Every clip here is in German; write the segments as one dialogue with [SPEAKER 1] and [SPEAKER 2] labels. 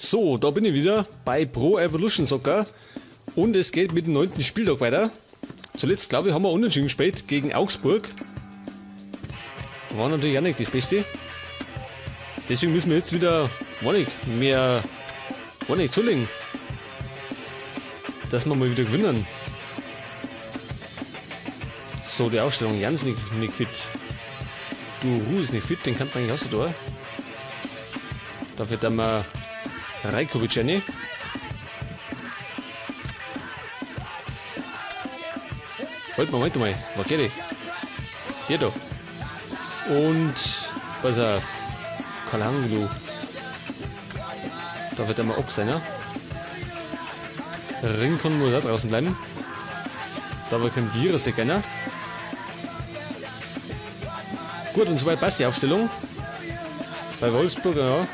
[SPEAKER 1] So, da bin ich wieder bei Pro Evolution Soccer und es geht mit dem 9. Spieltag weiter. Zuletzt, glaube ich, haben wir unentschieden gespielt gegen Augsburg. War natürlich auch nicht das Beste. Deswegen müssen wir jetzt wieder mehr zulegen, dass wir mal wieder gewinnen. So, die Aufstellung. Jans nicht fit. Duru ist nicht fit, den kann man eigentlich aus der Tor. Dafür dann mal Rajkovic rein. Moment mal, was geht? Hier da. Und pass auf. Kalanglu. Da wird er mal Ochs sein, ja? Rincon muss da draußen bleiben. Dabei kommt die Irse gerne. Gut, und soweit passt die Aufstellung. Bei Wolfsburg, ja.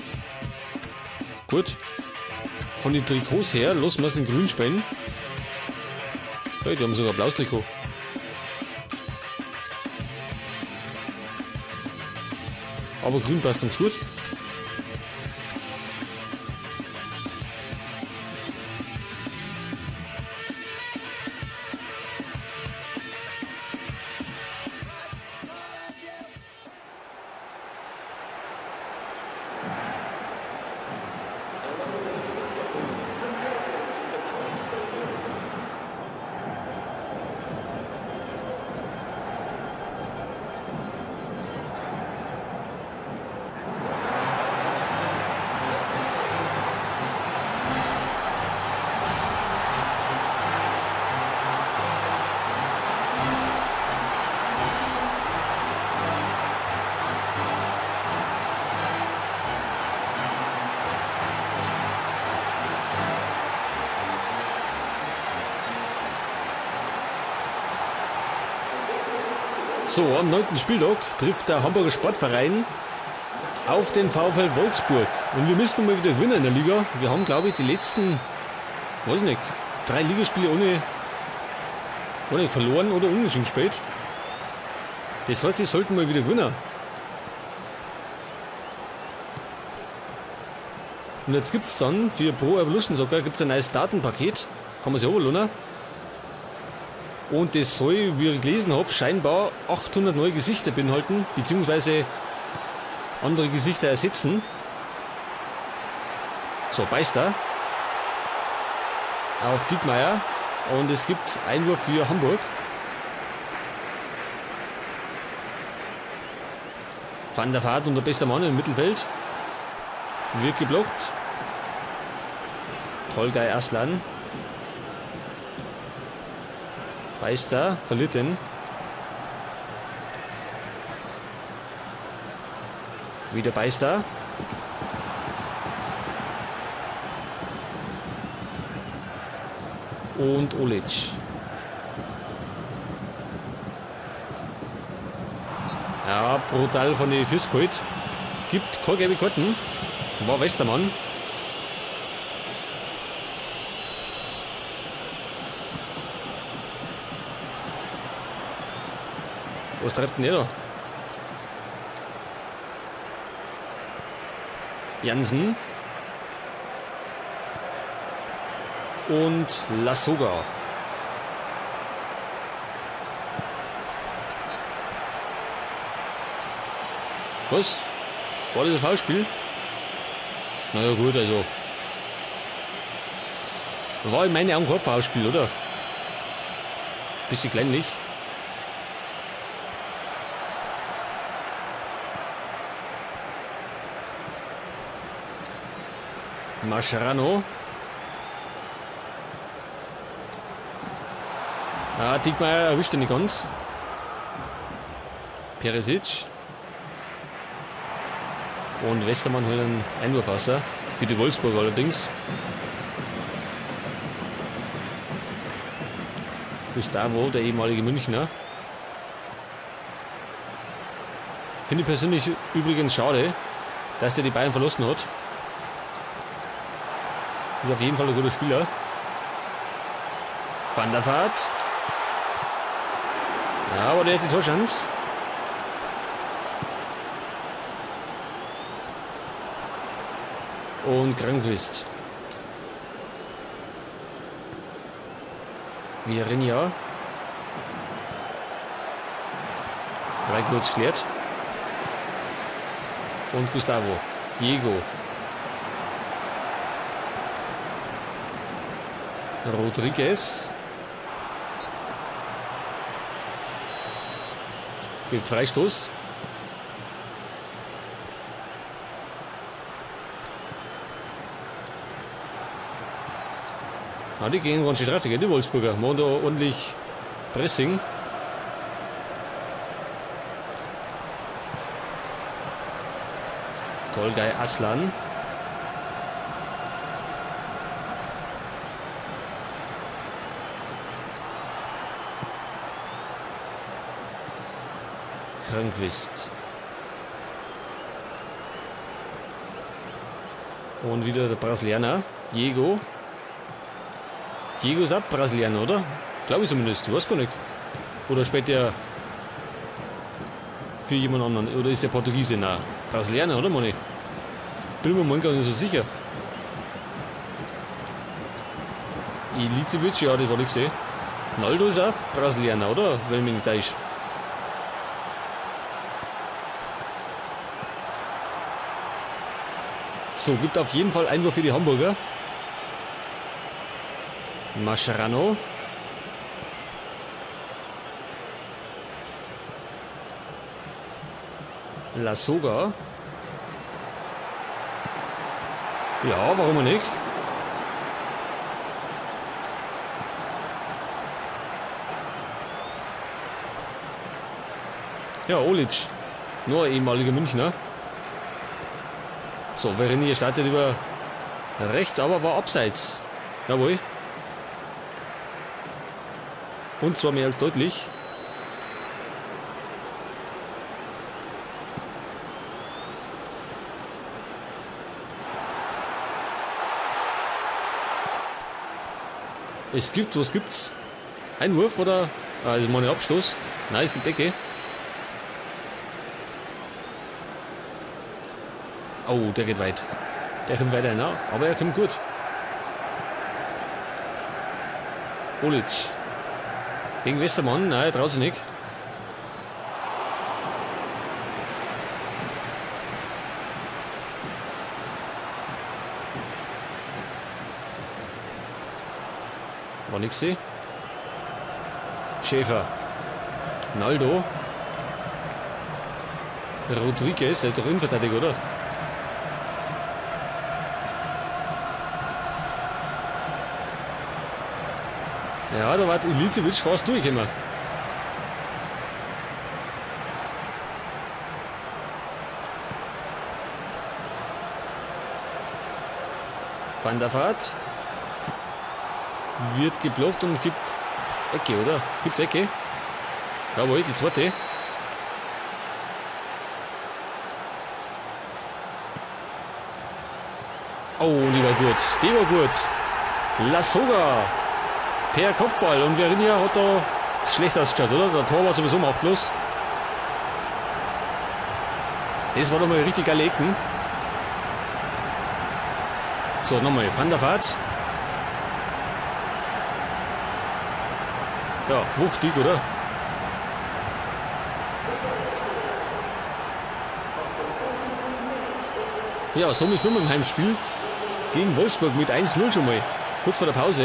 [SPEAKER 1] Gut. Von den Trikots her, lassen wir es in grün spielen. Hey, die haben sogar ein blaues Trikot. Aber grün passt uns gut. So, am 9. Spieltag trifft der Hamburger Sportverein auf den VfL Wolfsburg. Und wir müssen mal wieder gewinnen in der Liga. Wir haben, glaube ich, die letzten, 3 Ligaspiele ohne verloren oder unentschieden gespielt. Das heißt, wir sollten mal wieder gewinnen. Und jetzt gibt es dann für Pro Evolution Soccer ein neues Datenpaket. Kann man sich runterladen. Und das soll, wie ich gelesen habe, scheinbar 800 neue Gesichter beinhalten, beziehungsweise andere Gesichter ersetzen. So, Beister auf Diekmeyer. Und es gibt Einwurf für Hamburg. Van der Vaart und der beste Mann im Mittelfeld. Wird geblockt. Tolgay Arslan. Beister verliert den. Wieder Beister. Und Olic. Ja, brutal von den Füßen geholt. Gibt keine gelbe Karten. War Westermann. Was treibt denn der da? Jansen. Und Lassoga. Was? War das ein Foulspiel? Naja gut, also. War in meinen Augen kein Foulspiel, oder? Bisschen kleinlich. Mascherano. Ah, Diekmeyer erwischt ihn nicht ganz. Perisic. Und Westermann holt einen Einwurf raus. Für die Wolfsburg allerdings. Gustavo, der ehemalige Münchner. Finde ich persönlich übrigens schade, dass der die Bayern verlassen hat. Ist auf jeden Fall ein guter Spieler. Van der Vaart. Ja, aber der hat die Torchance. Und Krankwist. Vierinha. Drei kurz klärt. Und Gustavo. Diego. Rodriguez. Gibt Freistoß. Ah, die gehen ganz schön drauf, die Wolfsburger. Machen da ordentlich Pressing. Tolgay Aslan. Krankwist. Und wieder der Brasilianer. Diego. Diego ist auch Brasilianer, oder? Glaube ich zumindest. Ich weiß gar nicht. Oder spielt der für jemand anderen? Oder ist der Portugiese? Nein. Brasilianer, oder, Moni? Bin mir mal gar nicht so sicher. Ilicevic, ja, das war ich gesehen. Naldo ist auch Brasilianer, oder? Wenn ich mich nicht täusche. So, gibt auf jeden Fall Einwurf für die Hamburger. Mascherano. La Soga. Ja, warum nicht? Ja, Olic. Nur ein ehemaliger Münchner. So, Vierinha startet über rechts, aber war abseits. Jawohl. Und zwar mehr als deutlich. Es gibt, was gibt's? Einwurf oder? Ah, das ist mal ein Abschluss. Nein, es gibt Ecke. Oh, der geht weit. Der kommt weiter, na, aber er kommt gut. Olic. Gegen Westermann, nein, er traut sich nicht. War nix sehen. Schäfer. Naldo. Rodriguez, der ist doch Innenverteidiger, oder? Ja, da war Ilicevic fast durch immer. Van der Vaart. Wird geblockt und gibt Ecke, oder? Gibt's Ecke? Jawohl, die zweite. Oh, die war gut. Die war gut. La Soga. Per Kopfball. Und Vierinha hat da schlecht ausgeschaut, oder? Der Tor war sowieso machtlos. Das war doch mal richtig geile Ecken. So, nochmal. Van der Vaart. Ja, wuchtig, oder? Ja, somit führen wir im Heimspiel gegen Wolfsburg mit 1:0 schon mal. Kurz vor der Pause.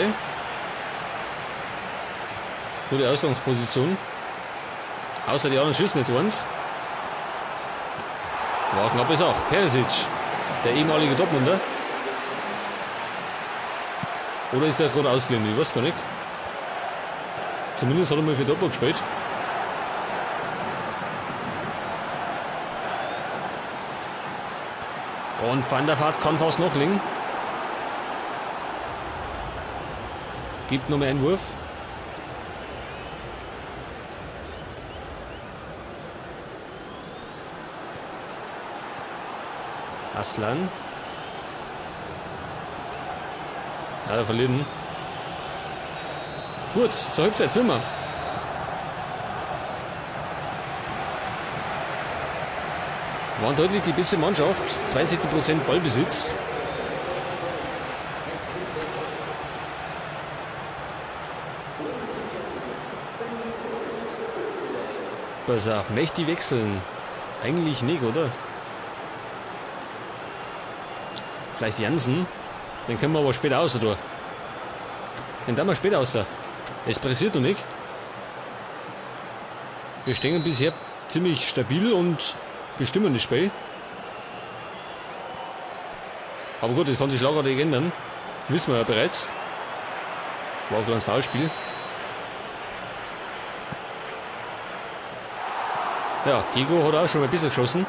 [SPEAKER 1] Gute Ausgangsposition. Außer die anderen schießen nicht eins. War knapp ist auch. Perisic, der ehemalige Dortmunder. Oder ist der gerade ausgeliehen? Ich weiß gar nicht. Zumindest hat er mal für Dortmund gespielt. Und Van der Vaart kann fast noch liegen. Gibt noch mehr einen Wurf. Aslan. Ja, der verliert ihn. Gut, zur Halbzeit führen wir. Waren deutlich die bessere Mannschaft. 62% Ballbesitz. Pass auf, möchte ich wechseln? Eigentlich nicht, oder? Vielleicht Jansen? Den können wir aber später außer tun. Den tun wir später außer. Es pressiert noch nicht. Wir stehen bisher ziemlich stabil und bestimmen das Spiel. Aber gut, das kann sich schlagartig ändern. Wissen wir ja bereits. War ein kleines Foulspiel. Ja, Diego hat auch schon mal besser geschossen.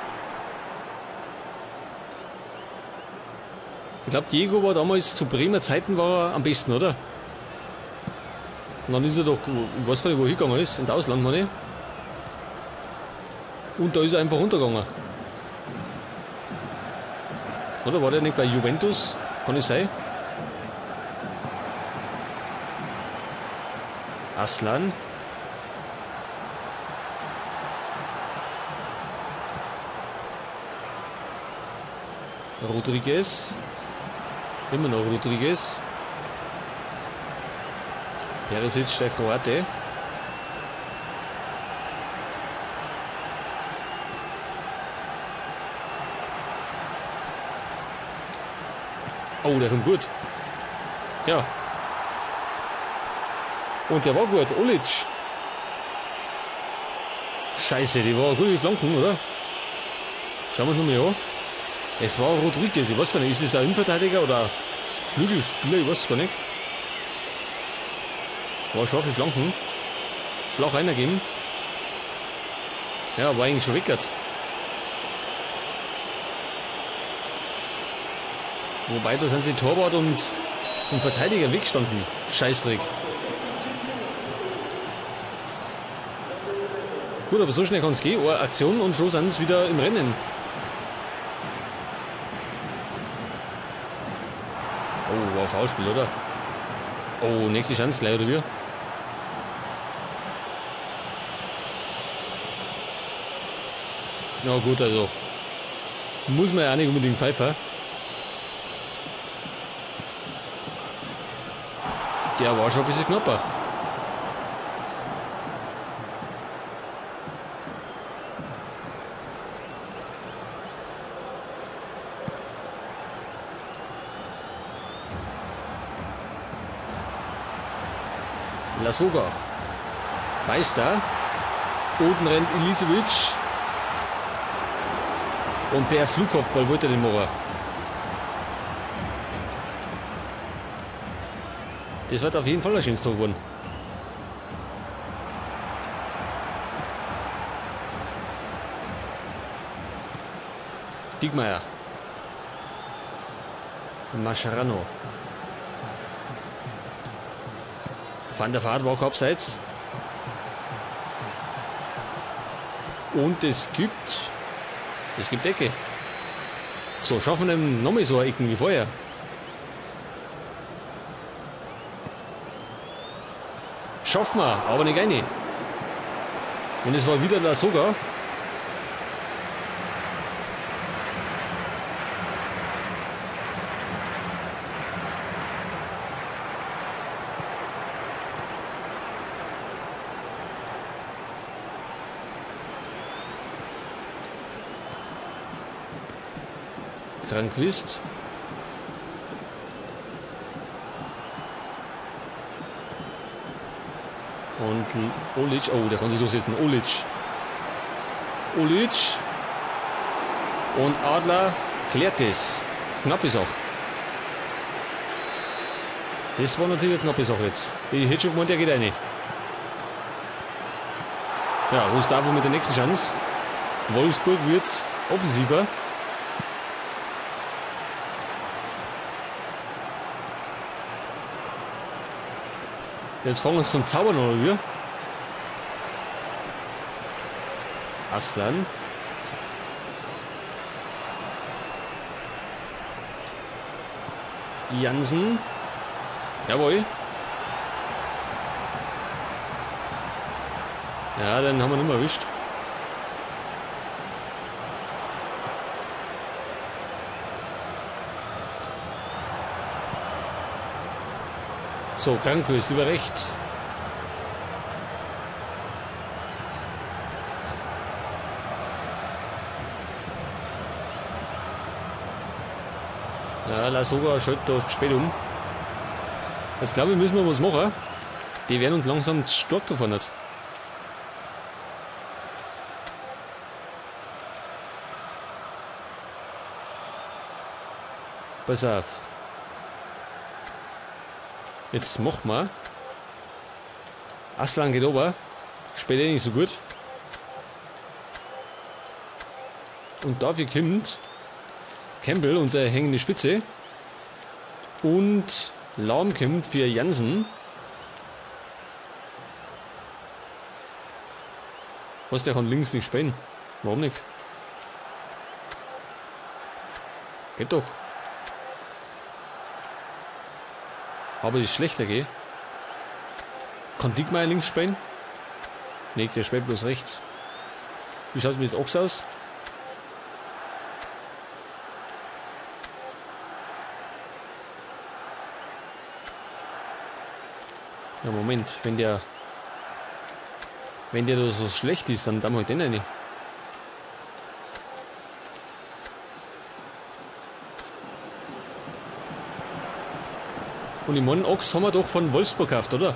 [SPEAKER 1] Ich glaube, Diego war damals zu Bremer Zeiten war er am besten, oder? Und dann ist er doch, ich weiß gar nicht, wo er hingegangen ist, ins Ausland, meine ich. Und da ist er einfach runtergegangen. Oder war der nicht bei Juventus? Kann es sein? Aslan. Rodriguez. Immer noch Rodriguez. Perisic, der Kroate. Oh, der kommt gut. Ja. Und der war gut. Olic. Scheiße, die war gute Flanken, oder? Schauen wir uns nochmal an. Es war Rodriguez, ich weiß gar nicht, ist es ein Innenverteidiger oder Flügelspieler, ich weiß gar nicht. War scharfe Flanken. Flach reingeben. Ja, war eigentlich schon weggert. Wobei, da sind sie Torwart und Verteidiger weggestanden. Scheißdreck. Gut, aber so schnell kann es gehen. Eine Aktion und schon sind sie wieder im Rennen. Oh, war ein Foulspiel, oder? Oh, nächste Chance gleich, oder wie? Ja gut, also muss man ja auch nicht unbedingt pfeifen. Der war schon ein bisschen knapper. Lasoga. Meister. Unten rennt Ilicevic. Und per Flugkopfball wollte er den machen. Das wird auf jeden Fall ein schönes Tor geworden. Diekmeyer. Mascherano. Van der Vaart war kein Abseits. Und es gibt Ecke. So, schaffen wir nochmal so eine Ecken wie vorher. Schaffen wir, aber nicht eine. Und es war wieder der Sogar. Krankwist. Und Olic, oh, der kann sich durchsetzen. Olic. Und Adler klärt das. Knappe Sache. Das war natürlich eine knappe Sache jetzt. Ich hätte schon gemeint, der geht rein. Ja, Gustavo mit der nächsten Chance. Wolfsburg wird offensiver. Jetzt fangen wir uns zum Zaubern oder wie? Aslan. Jansen. Jawohl. Ja, dann haben wir nicht mehr erwischt. So, Krankwist über rechts. Ja, Lasogga schaut da spät um. Jetzt glaube ich, müssen wir was machen. Die werden uns langsam stark davon hat. Pass auf. Jetzt machen wir. Aslan geht ober. Später nicht so gut. Und dafür kommt Campbell, unsere hängende Spitze. Und Lahm kommt für Jansen. Was, der kann links nicht spielen? Warum nicht? Geht doch. Aber es ist schlechter, gell? Kann Dickmeyer links spielen? Ne, der spielt bloß rechts. Wie schaut es mit Ochs aus? Ja, Moment, wenn der da so schlecht ist, dann wir halt den rein. Und ich meine, Ochs haben wir doch von Wolfsburg gekauft, oder?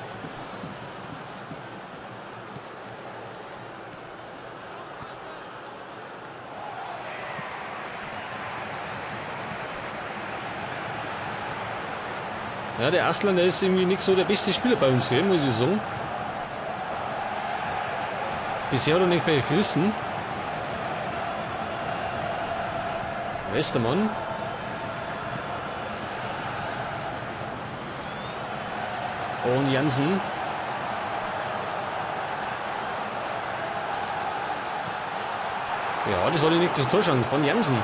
[SPEAKER 1] Ja, der Aslan, der ist irgendwie nicht so der beste Spieler bei uns, gell, muss ich sagen. Bisher hat er nicht viel gerissen. Westermann. Und Jansen. Ja, das war nicht das Torschance von Jansen.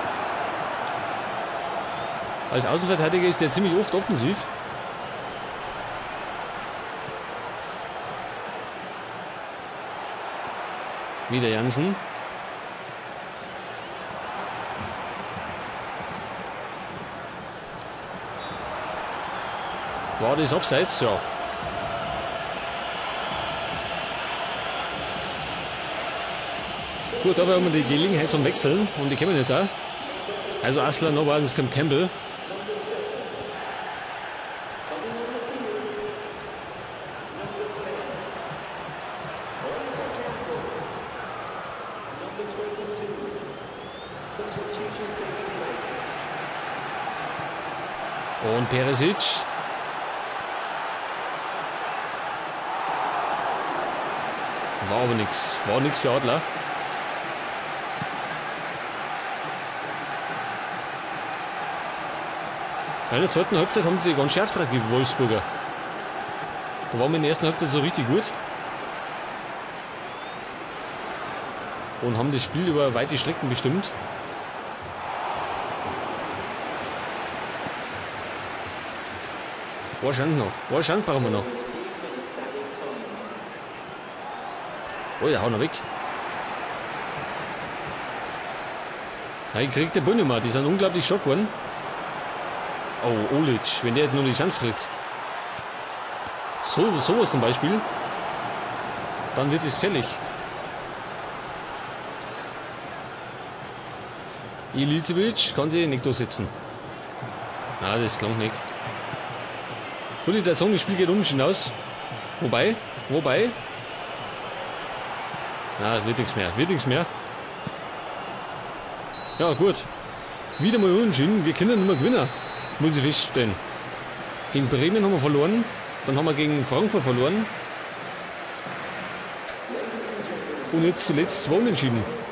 [SPEAKER 1] Als Außenverteidiger ist der ziemlich oft offensiv. Wieder Jansen. War das abseits? Ja. Gut, aber haben wir die Gelegenheit zum Wechseln und die kommen jetzt auch. Also Aslan noch, das kommt Campbell. Und Perisic. War aber nichts. War nichts für Adler. In der zweiten Halbzeit haben sie ganz scharf drauf, die Wolfsburger. Da waren wir in der ersten Halbzeit so richtig gut. Und haben das Spiel über weite Strecken bestimmt. Wahrscheinlich noch. Wahrscheinlich brauchen wir noch. Oh ja, hau noch weg. Ja, ich krieg der Bühne mal, die sind unglaublich schock geworden. Oh, Olic, wenn der jetzt nur die Chance kriegt. Sowas zum Beispiel. Dann wird es gefährlich. Ilicevic kann sich nicht durchsetzen. Ah, das klang nicht. Gut, der Song, das Spiel geht unten aus. Wobei. Na, wird nichts mehr. Ja, gut. Wieder mal unentschieden. Wir können nicht mehr gewinnen. Muss ich feststellen. Gegen Bremen haben wir verloren. Dann haben wir gegen Frankfurt verloren. Und jetzt zuletzt 2 Unentschieden.